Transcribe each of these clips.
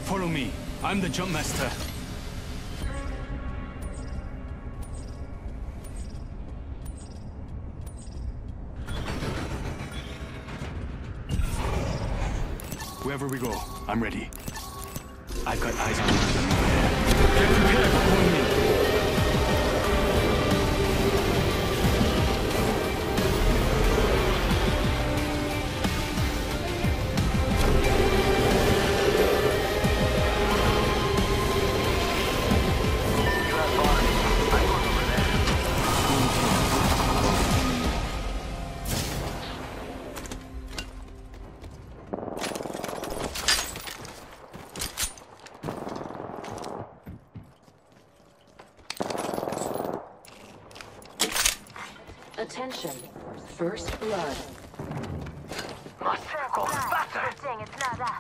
Follow me. I'm the jump master. Wherever we go, I'm ready. I've got eyes on you. Get prepared for me. Attention. First blood. Circle, faster! Good thing it's not us.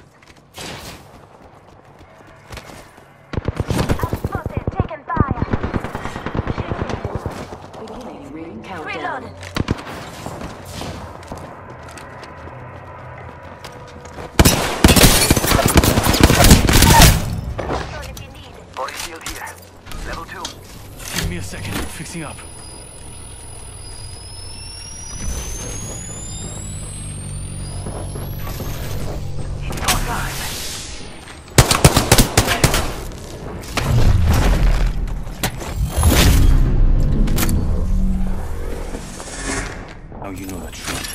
I'm spotted, taking fire. Beginning ring countdown. Reloading. Reload if you need it. Body shield here. Level 2. Give me a second. Fixing up. It's go time. Now you know the truth.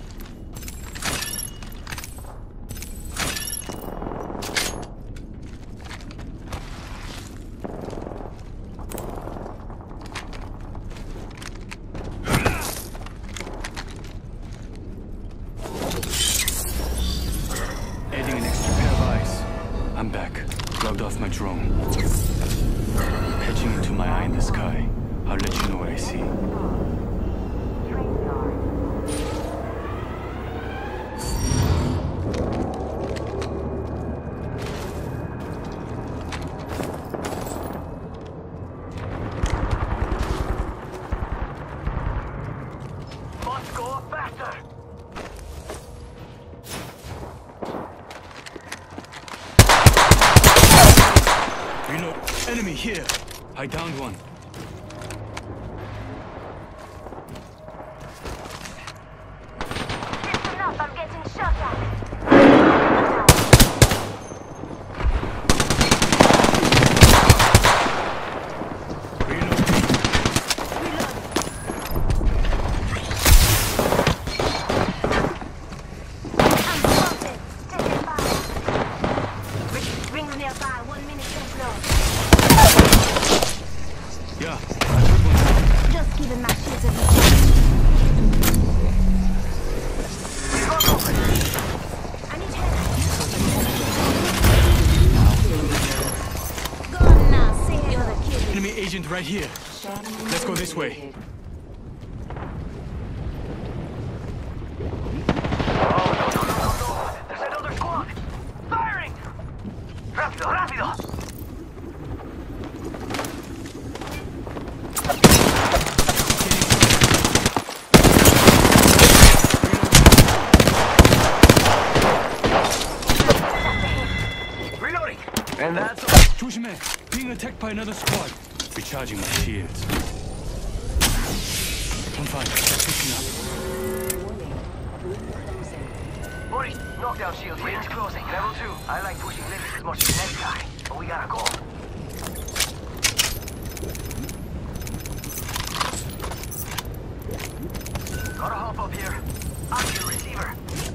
Adding an extra pair of eyes. I'm back. Logged off my drone. Patching into my eye in the sky. I'll let you know what I see. Must go faster. Reload. Enemy here. I downed one. Listen up, I'm getting shot at. Reload. I'm spotted, taking fire. Rings nearby, 1 minute to close. Yeah, I put one down. Just giving my shields a I need help. Go on now, say you're the kid. Enemy agent right here. Let's go this way. No. There's another squad. Firing! Rápido, rápido! Reloading! And that's all. 조심해. Being attacked by another squad. Recharging my shields. I'm fine. Just fixing up. Boris, knockdown shield. Rings closing. Level 2. I like pushing limits as much as the next guy, but we gotta go. Gotta hop up here. I'm your receiver.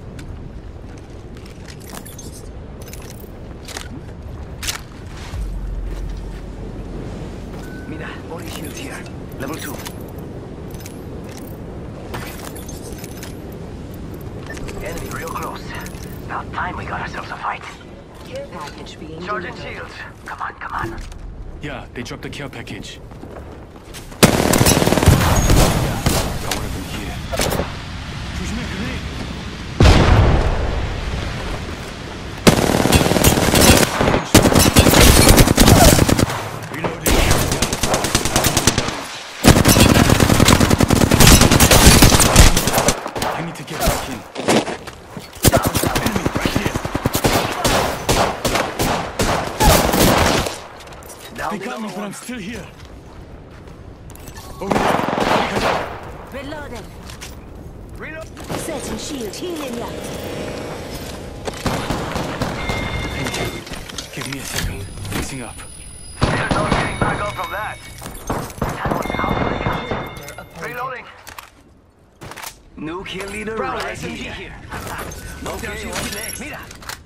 Mira, body shields here. Level 2. Enemy real close. About time we got ourselves a fight. Care package being Sergeant delivered. Shields, come on, come on. Yeah, they dropped the care package. Got one of them here. 조심해, grenade. Reloading. I need to get back in. Enemy right here. They got me, but I'm still here. Over there. Reloading. Reload. Setting shield. Healing ya. Thank you. Give me a second. Fixing up. There's no getting back up from that. That was out for the count. Reloading. New kill leader Bro, right SMG here. here. Okay, what's next? Mira.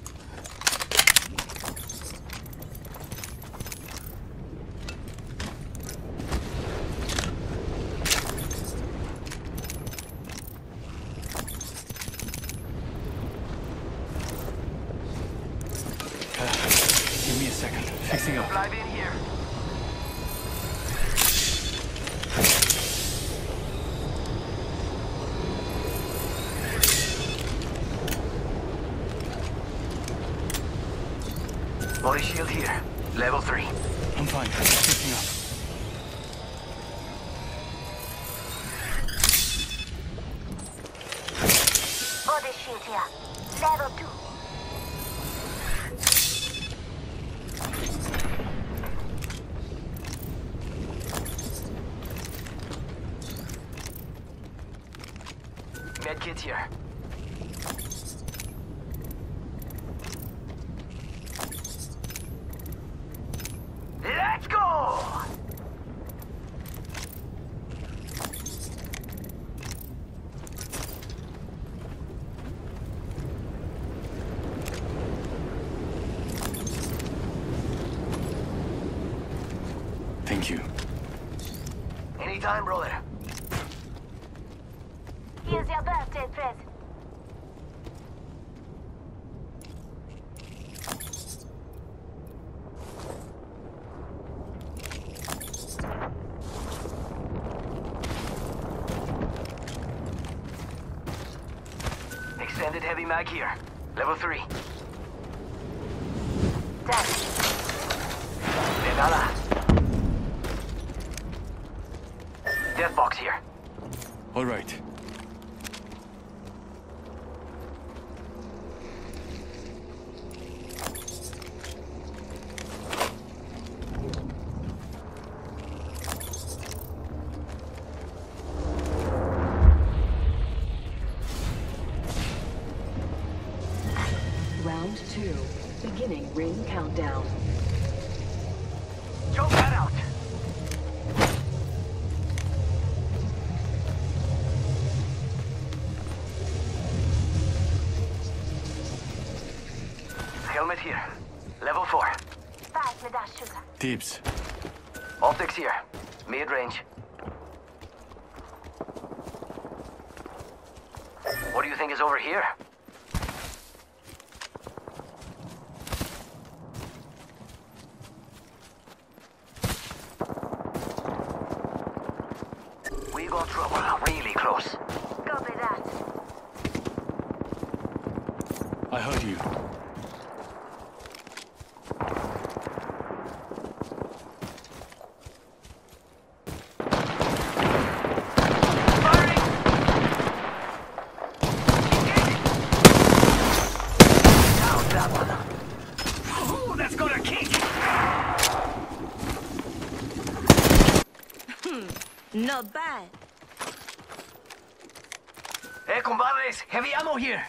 Give me a second. Fixing up. Fly in here. Body shield here. Level 3. I'm fine. Fixing up. Body shield here. Level 2. Medkit here. Let's go! Thank you. Anytime, brother. Here's your birthday present. Extended heavy mag here. Level 3. Done. De nada. Death box here. All right. Round 2. Beginning ring countdown. Choke that out. Helmet here. Level 4. 5 med dash sugar. Tips. Optics here. Mid-range. What do you think is over here? We got trouble really close. Copy that. I heard you. Firing! Down that one. Ooh, that's gonna kick! Not bad. Hey, compadres, heavy ammo here.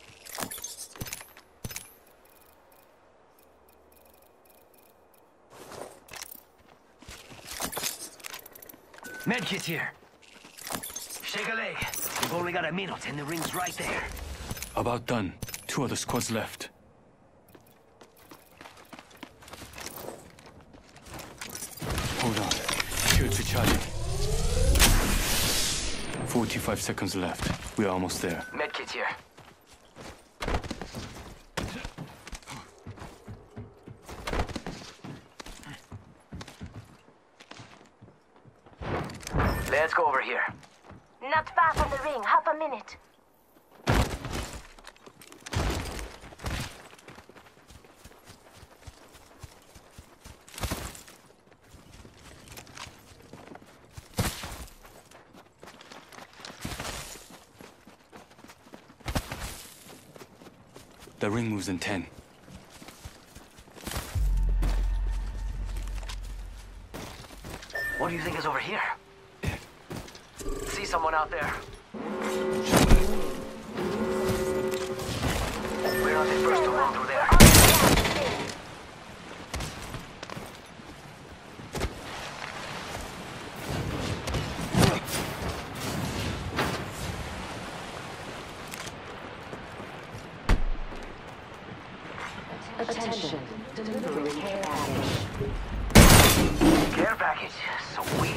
Medkit here. Shake a leg. We've only got a minute and the ring's right there. About done. 2 other squads left. Hold on. Shields recharging. 45 seconds left. We're almost there. Medkit here. Let's go over here. Not far from the ring. Half a minute. The ring moves in 10. What do you think is over here? See someone out there. We're not the first to run through there. Attention, delivery care package. Care package. Sweet.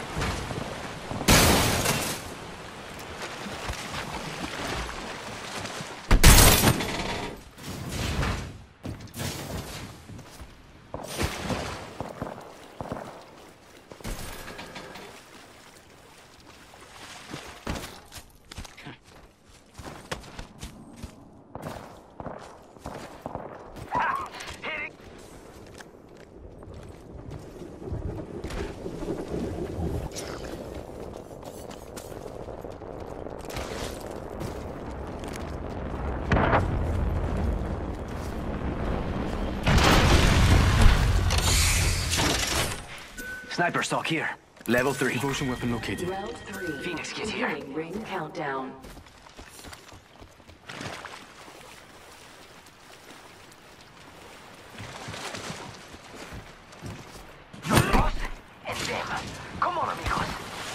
Sniper stock here. Level 3. Devotion weapon located. Round 3. Phoenix, get here. Beginning ring countdown. Us and them. Come on, amigos.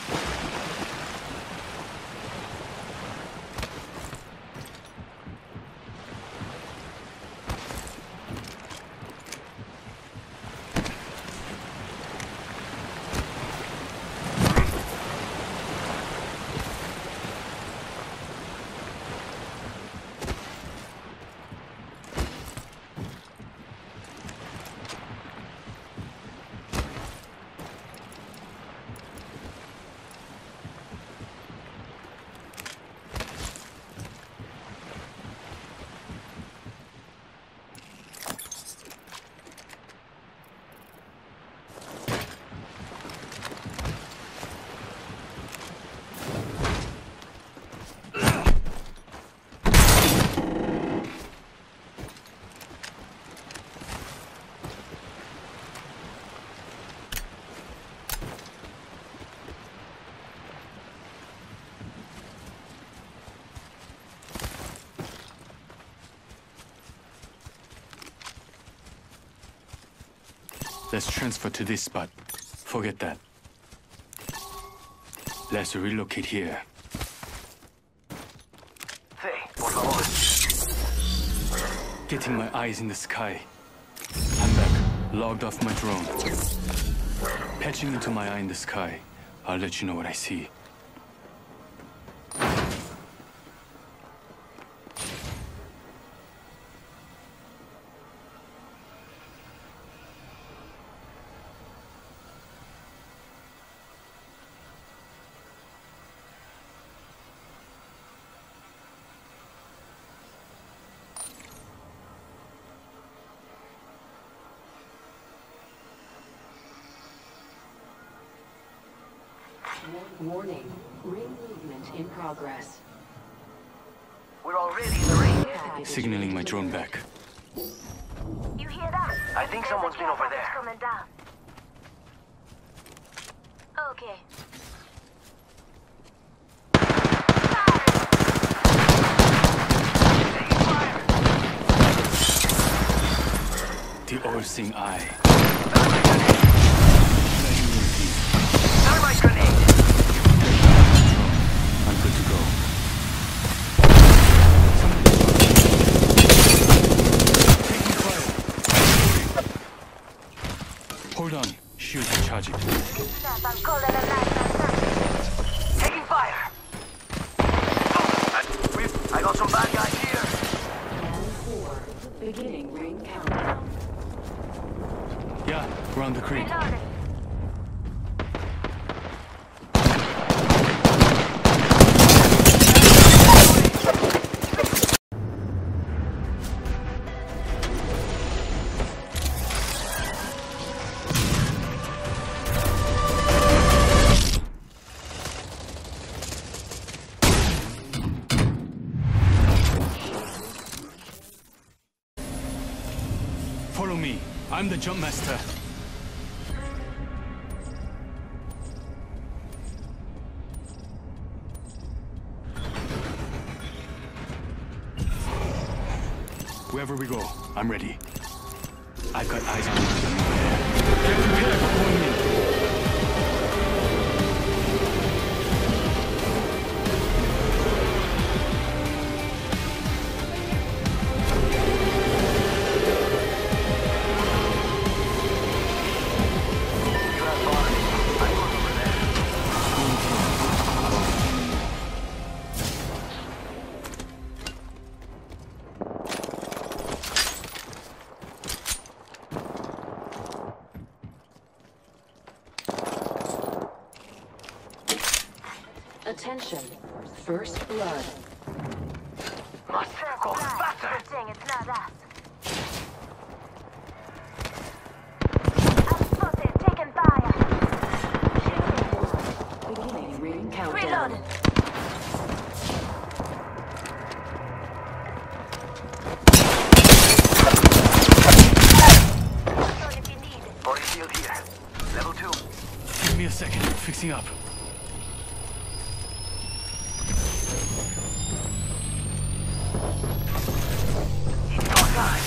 Let's transfer to this spot. Forget that. Let's relocate here. Hey, por favor. Getting my eyes in the sky. I'm back. Logged off my drone. Patching into my eye in the sky. I'll let you know what I see. Warning. Ring movement in progress. We're already in the ring. Package Signaling my drone back. You hear that? I think someone's been over there. Coming down. Okay. The all-seeing eye. Thermite grenade. I'm good to go. Taking fire. Hold on. Shield recharging. Stop, I'm calling a light. Taking fire. I got some bad guys here. Round 4. Beginning ring countdown. Yeah, around the creek. Reloading. Follow me. I'm the jump master. Wherever we go, I'm ready. I've got eyes on you. Get prepared for going in. Attention. First blood. Must go faster! Good thing it's not us. I'm spotted, taking fire. Beginning ring countdown. Reloading. Reload if you need it. Body shield here. Level 2. Give me a second. Fixing up. It's no time.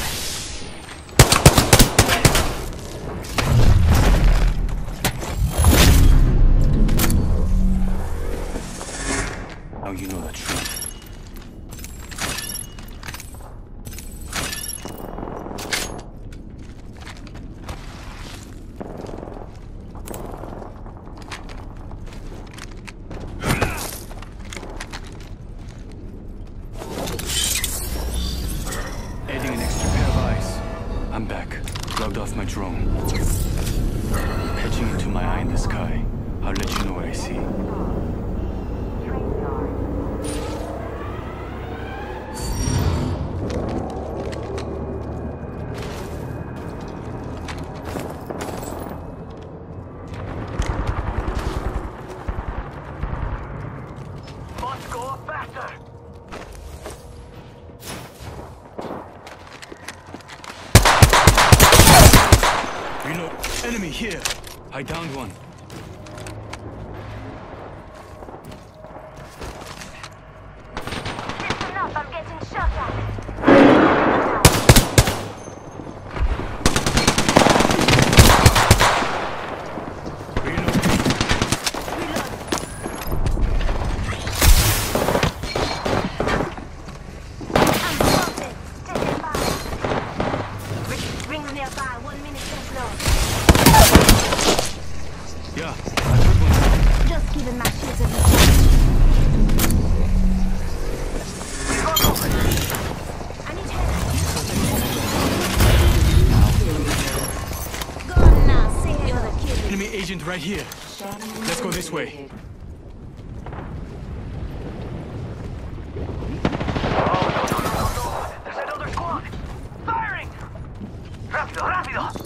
Now you know the truth. Adding an extra pair of eyes. I'm back. Logged off my drone. Patching into my eye in the sky. I'll let you know what I see. Train yard. Must go faster! Reload. Enemy here. I downed one. Listen up, I'm getting shot at. Reload. I'm spotted, taking fire. Rings nearby, 1 minute left now. Yeah, I took one. Just giving my shields a recharge. I need help. Go on now, say you're the kid. Enemy agent right here. Let's go this way. Eliminated. No. There's another squad! Firing! Rápido, rápido!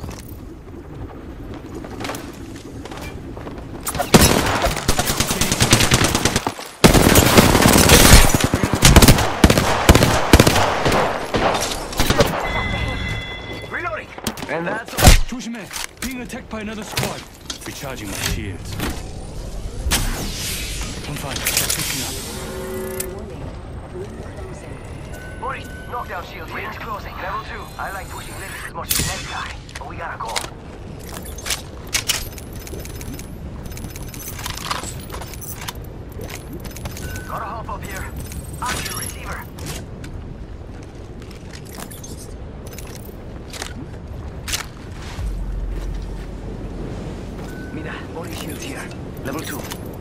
Reloading! And that's all. 조심해. Being attacked by another squad. Recharging my shields. I'm fine. Fixing up. Buddy, knockdown shield here. Range closing. Level 2. I like pushing limits as much as the next guy, but we gotta go. Gotta hop up here. I'm your receiver. Mira, body shields here. Level 2.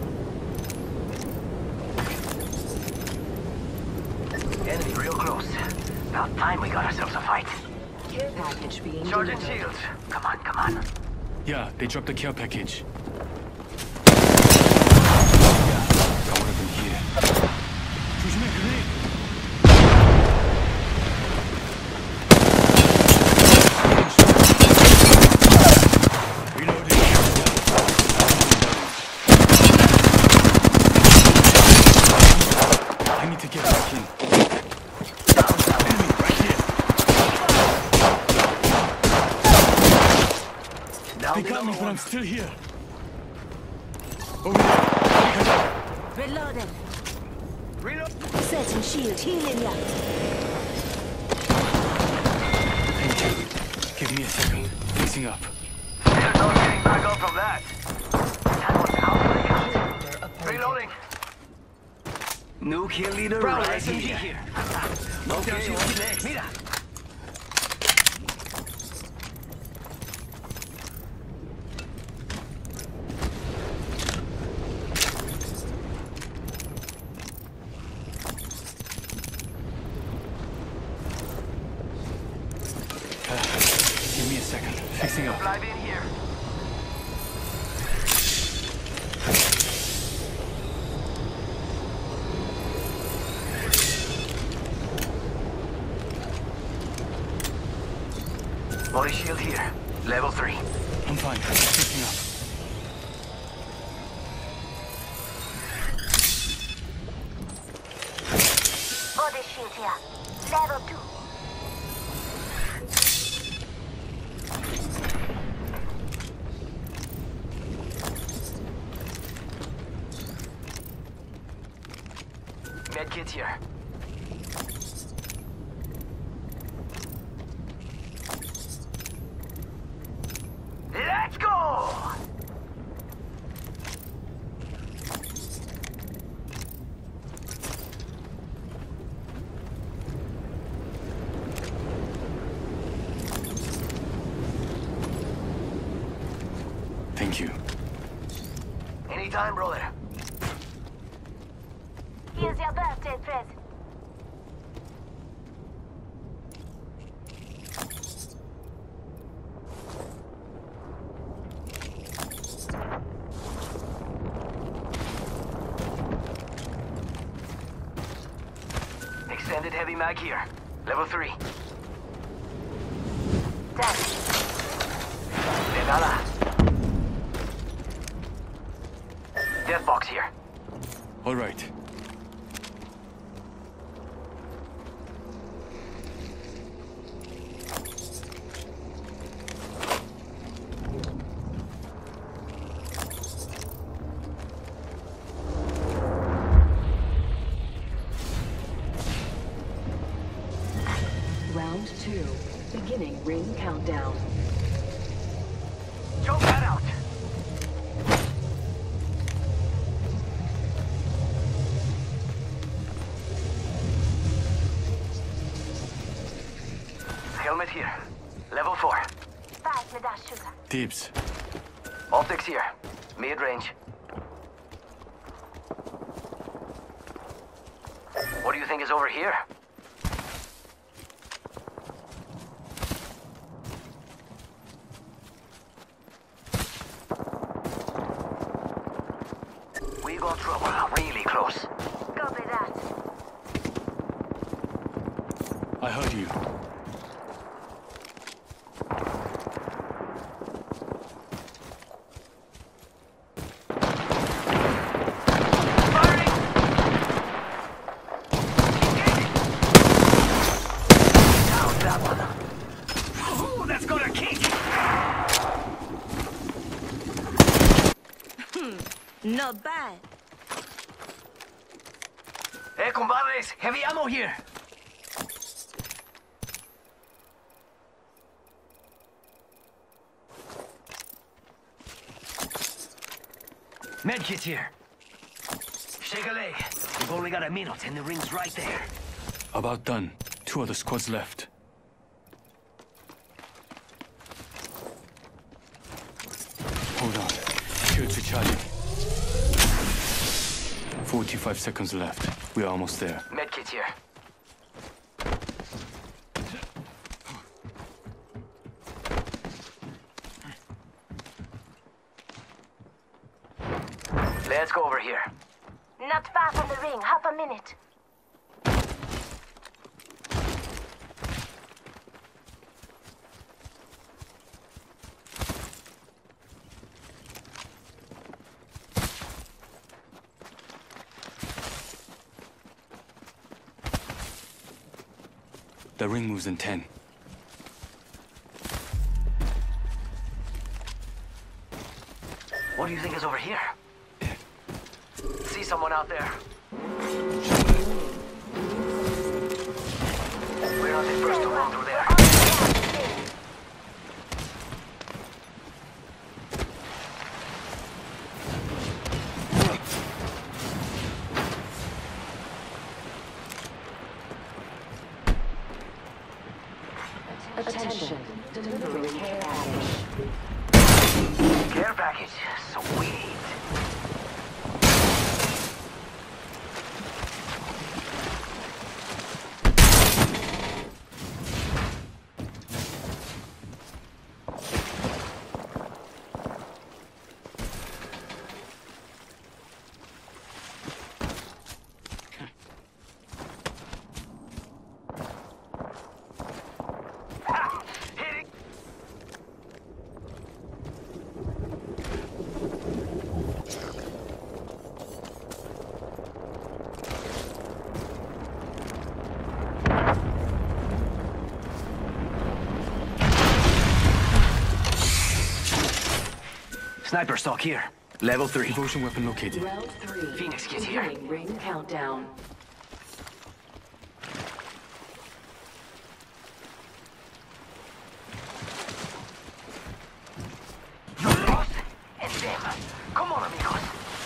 Enemy real close. About time we got ourselves a fight. Care package being Sergeant delivered. Shields. Come on, come on. Yeah, they dropped the care package. Got one of them here. 조심해, grenade. Reloading. I need to get back in. Enemy right here. They got me, but I'm still here. Over there. Reloading. Reload. Setting shield, healing ya. Give me a second. Fixing up. There's no getting back up from that. That was out of the count. Reloading. New kill leader Bravo, right SMG here. here. Okay, what's next? Mira. Give me a second. Fixing up. Live in here. Body shield here. Level 3. I'm fine. Fixing up. Body shield here. Level 2. Medkit here. Let's go! Thank you. Anytime, brother. Here's your birthday present. Extended heavy mag here. Level 3. Done. De nada. Death box here. All right. Round 2. Beginning ring countdown. Choke that out. Helmet here. Level 4. Pass me that sugar. Dibs. Optics here. Mid-range. What do you think is over here? We got trouble really close. Copy that. I heard you. Firing! Down that one. Ooh, that's got a kick! Not bad. Hey, compadres, heavy ammo here. Medkit here. Shake a leg. We've only got a minute and the ring's right there. About done. 2 other squads left. Hold on. Shields recharging. 45 seconds left. We're almost there. Medkit here. Let's go over here. Not far from the ring. Half a minute. The ring moves in 10. What do you think is over here? See someone out there. We're on the first to run through there. Attention, delivering care package. Care package. Sweet. Sniper stock here. Level 3. Devotion weapon located. Round 3. Phoenix kit here. Beginning ring countdown. Us and them. Come on, amigos.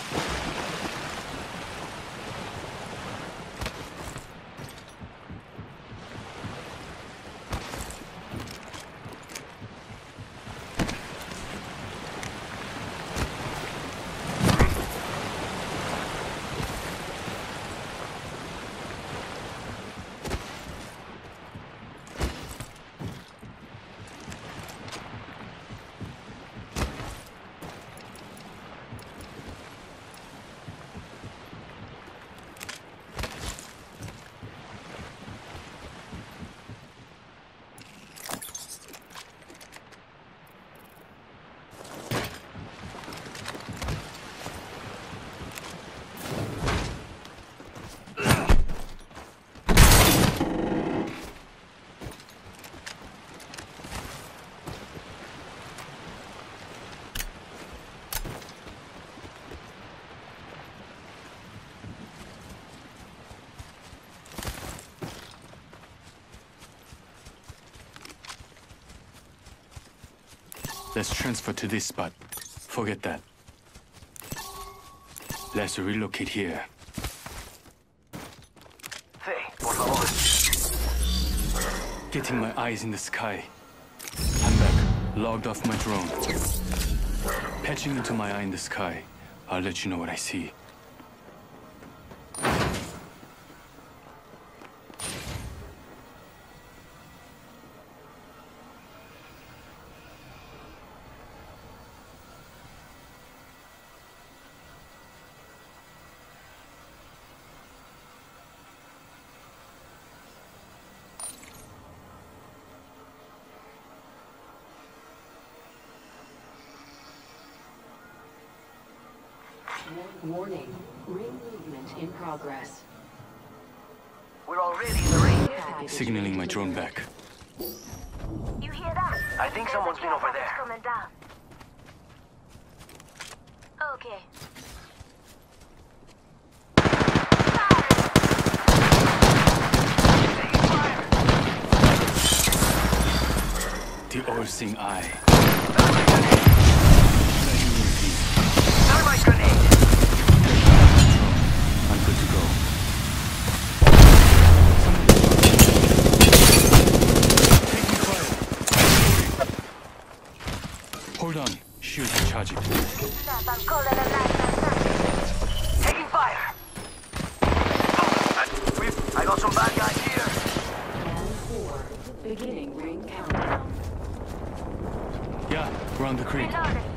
Let's transfer to this spot. Forget that. Let's relocate here. Hey, por favor. Getting my eyes in the sky. I'm back. Logged off my drone. Patching into my eye in the sky. I'll let you know what I see. Warning. Ring movement in progress. We're already in the ring. Signaling my drone back. You hear that? I think someone's been over there. Coming down. Okay. The all-seeing eye. Thermite grenade. I'm good to go. Taking fire. Hold on. Shield recharging. Snap, I'm calling a 999. Taking fire. I got some bad guys here. Round 4. Beginning ring countdown. Yeah, around the creek. Reloading.